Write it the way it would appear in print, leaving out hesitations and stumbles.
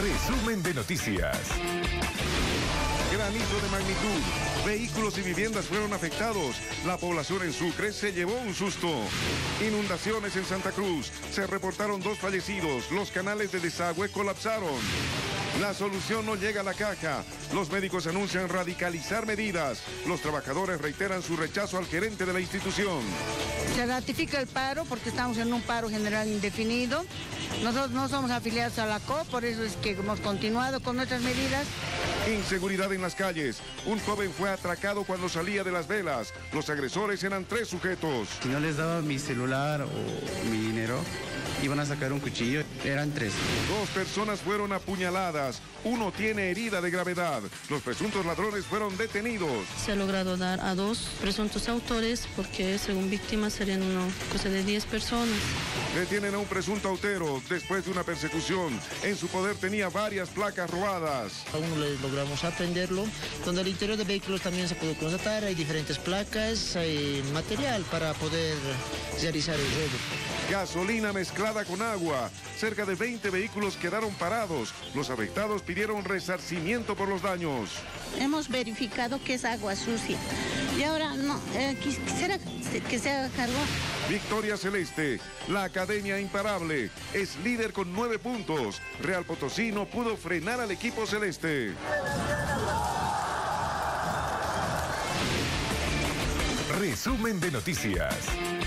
Resumen de noticias. Granizo de magnitud. Vehículos y viviendas fueron afectados. La población en Sucre se llevó un susto. Inundaciones en Santa Cruz. Se reportaron 2 fallecidos. Los canales de desagüe colapsaron. La solución no llega a la caja. Los médicos anuncian radicalizar medidas. Los trabajadores reiteran su rechazo al gerente de la institución. Se ratifica el paro porque estamos en un paro general indefinido. Nosotros no somos afiliados a la COP, por eso es que hemos continuado con nuestras medidas. Inseguridad en las calles. Un joven fue atracado cuando salía de Las Velas. Los agresores eran 3 sujetos. Si no les daba mi celular o mi dinero, iban a sacar un cuchillo. Eran 3. 2 personas fueron apuñaladas. 1 tiene herida de gravedad. Los presuntos ladrones fueron detenidos. Se ha logrado dar a 2 presuntos autores porque según víctimas serían una cosa de 10 personas. Detienen a un presunto autero después de una persecución. En su poder tenía varias placas robadas. A uno le logramos aprenderlo, donde al interior de vehículos también se puede constatar, hay diferentes placas, hay material para poder realizar el robo. Gasolina mezclada con agua. Cerca de 20 vehículos quedaron parados. Los afectados pidieron resarcimiento por los daños. Hemos verificado que es agua sucia. Y ahora no, quisiera que se haga cargo. Victoria Celeste, la academia imparable, es líder con 9 puntos. Real Potosí no pudo frenar al equipo celeste. Resumen de noticias.